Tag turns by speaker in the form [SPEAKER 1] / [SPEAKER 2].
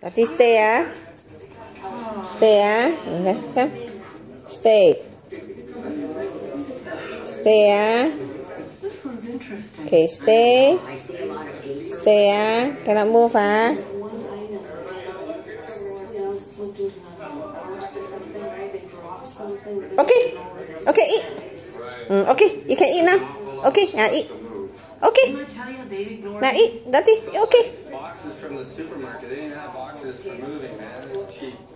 [SPEAKER 1] Dottie, stay, Stay, Okay, come. Stay. Stay,
[SPEAKER 2] This one's interesting.
[SPEAKER 1] Okay, stay. Stay, Cannot move, Okay. Okay, eat. Okay, you can eat now. Okay, now eat. Okay. Now eat, Dottie. Okay.
[SPEAKER 3] Boxes from the supermarket. They didn't have boxes for moving, man. It's cheap.